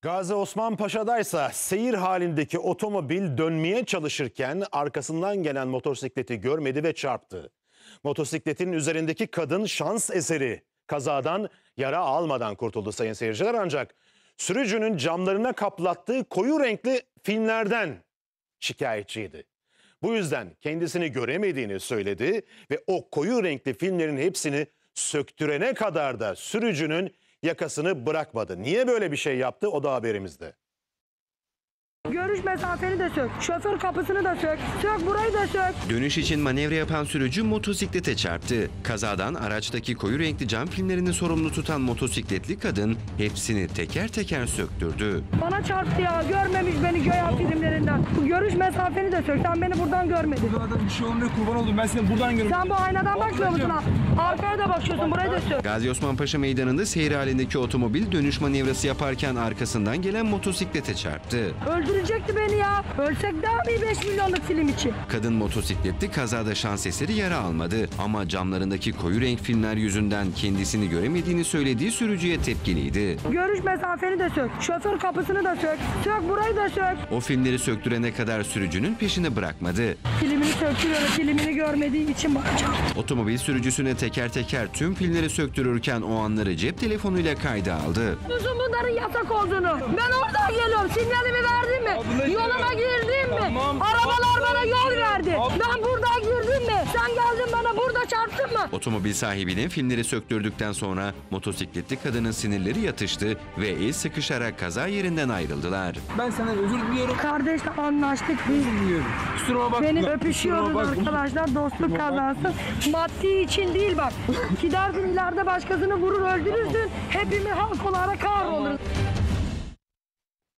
Gazi Osman Paşa'daysa seyir halindeki otomobil dönmeye çalışırken arkasından gelen motosikleti görmedi ve çarptı. Motosikletin üzerindeki kadın şans eseri kazadan yara almadan kurtuldu sayın seyirciler, ancak sürücünün camlarına kaplattığı koyu renkli filmlerden şikayetçiydi. Bu yüzden kendisini göremediğini söyledi ve o koyu renkli filmlerin hepsini söktürene kadar da sürücünün yakasını bırakmadı. Niye böyle bir şey yaptı? O da haberimizde. Görüş mesafeni de sök, şoför kapısını da sök, sök burayı da sök. Dönüş için manevra yapan sürücü motosiklete çarptı. Kazadan araçtaki koyu renkli cam filmlerini sorumlu tutan motosikletli kadın hepsini teker teker söktürdü. Bana çarptı ya, görmemiş beni göya filmlerinden. Bu görüş mesafeni de sök, sen beni buradan görmedin. Burada bir şey olmuyor, kurban oldum, ben seni buradan görüyorum. Sen bu aynadan bakmıyor musun ha? Arkaya da bakıyorsun, burayı da sök. Gazi Osman Paşa Meydanı'nda seyir halindeki otomobil dönüş manevrası yaparken arkasından gelen motosiklete çarptı. Öldürecekti beni ya. Ölsek daha mı iyi 5 milyonluk film için? Kadın motosikletli kazada şans eseri yara almadı ama camlarındaki koyu renk filmler yüzünden kendisini göremediğini söylediği sürücüye tepkiliydi. Görüş mesafeni de sök, şoför kapısını da sök, sök burayı da sök. O filmleri söktürene kadar sürücünün peşini bırakmadı. Filmini söktürüyor, filmini görmediği için bakacağım. Otomobil sürücüsüne teker teker tüm filmleri söktürürken o anları cep telefonuyla kayda aldı. Uzun bunların yasak olduğunu. Ben oradan geliyorum, sinyalimi verdim mi? Yoluma girdim mi? Tamam. Arabalar bana yol verdi. Ben buradan girdim mi? Sen geldin bana burada çarptın mı? Otomobil sahibinin filmleri söktürdükten sonra motosikletli kadının sinirleri yatıştı ve el sıkışarak kaza yerinden ayrıldılar. Ben senden özür diliyorum. Kardeşle anlaştık biz. Diliyorum. Kusuruma bakma. Beni Kusuruma öpüşüyoruz bakma. arkadaşlar, dostluk kazansın. Maddi için değil bak. Gidersin ileride başkasını vurur öldürürsün. Hepimiz halk olarak kahroluruz.